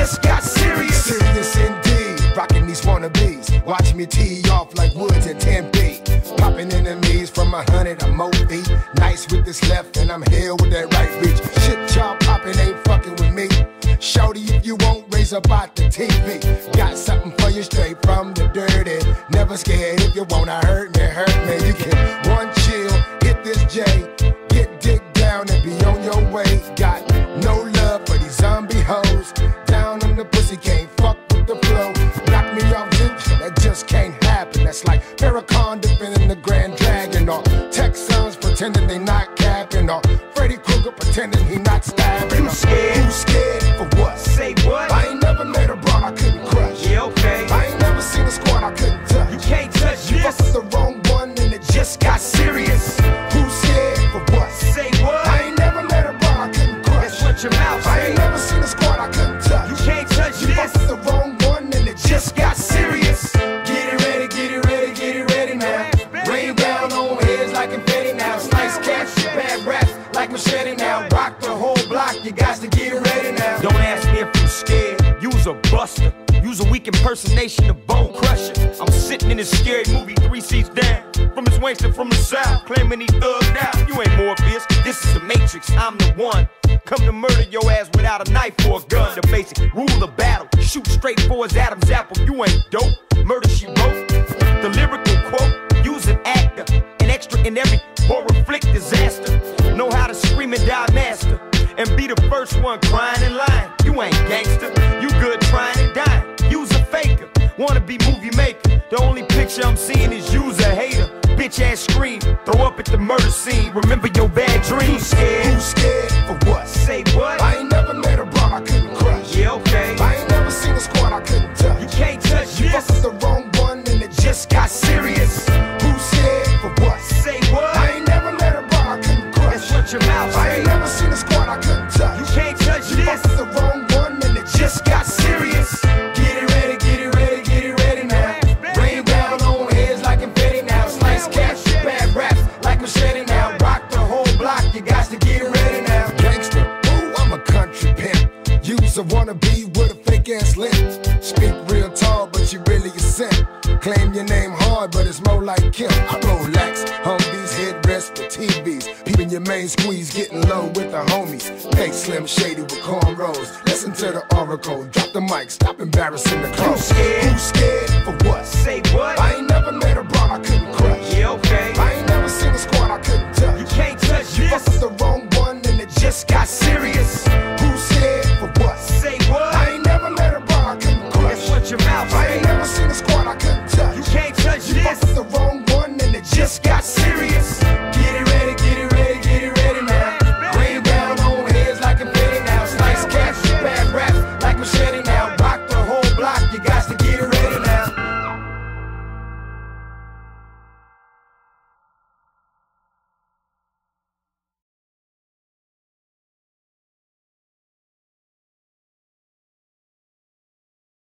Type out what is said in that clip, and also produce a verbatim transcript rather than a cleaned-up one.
just got serious. Serious indeed, rocking these wannabes. Watch me tee off like Woods at ten feet. Popping enemies from a hundred or more feet. Nice with this left and I'm here with that right reach. Shit y'all popping ain't fucking with me. Shorty, if you won't raise up out the T V. Got something for you straight from the dirty. Never scared if you wanna hurt me, hurt me. You can one chill, hit this J, get dick down and be on your way. Got no love for these zombie hoes. Down on the pussy, can't fuck with the flow. Knock me off juice, that just can't happen. That's like Farrakhan defending the Grand Dragon, or Texans pretending they not capping, or Freddy Krueger pretending he not stabbing. You scared? You scared for what? Say what? I ain't never met a broad I couldn't crush. Yeah, okay. I ain't never seen a squad I couldn't touch. You can't touch You this. fucked with the wrong one and it just got serious. Who's scared for what? Say what? I ain't never met a broad I couldn't crush. That's what your mouth I say. ain't never seen a squad I couldn't touch. You can't touch You this. fucked with the wrong one and it just got serious. Get it ready, get it ready, get it ready now. Rain down on heads like confetti now. Slice cats, bad raps like machete now. Rock the whole block, you got to get ready now. Don't ask me if you scared. You's a buster. You's a weak impersonation of Bone Crusher. I'm sitting in this scary movie three seats down. From his waster from the south, claiming he thugged out. You ain't Morpheus, this is the Matrix, I'm the one. Come to murder your ass without a knife or a gun. The basic rule of battle, shoot straight for his Adam's apple. You ain't dope, murder she wrote. The lyrical quote, use an actor, an extra in every horror flick disaster. Know how to scream and die master, and be the first one crying in line. You ain't gangster, you good trying and dying. You's a faker, wanna be movie maker. The only picture I'm seeing is you's a hater. Bitch ass scream, throw up at the murder scene. Remember your bad dreams. Scared? Who's scared for what? Say what? I ain't never met a broad I couldn't crush. Yeah, okay. I ain't never seen a squad I couldn't touch. You can't touch You this. fucked with the wrong one and it just got serious. Who's scared for what? Say what? I ain't never met a broad I couldn't crush. That's what your mouth I say. ain't never seen a squad I couldn't touch. You can't touch You this. fucked with the wrong one and it just got serious. Get it ready, get it ready, get it ready now. Rain down on heads like confetti now. Slice cats, bad raps like machete now. Rock the whole block, you got to get ready now. Gangster, ooh, I'm a country pimp. You's a wannabe with a fake ass lip. Speak real tall, but you really a simp. Claim your name hard, but it's more like Kim. I Rolex, Humvees, headrests for T Vs. Peeping your main squeeze, getting low with the homies. Hey, Slim Shady with cornrows. Listen to the oracle, drop the mic, stop embarrassing the clothes. Who's scared? Who's scared for what? Say what? I ain't never met a broad I couldn't crush. Yeah, okay. I ain't never seen a squad I couldn't touch. You can't touch You fucked this. with the wrong one and it just got serious.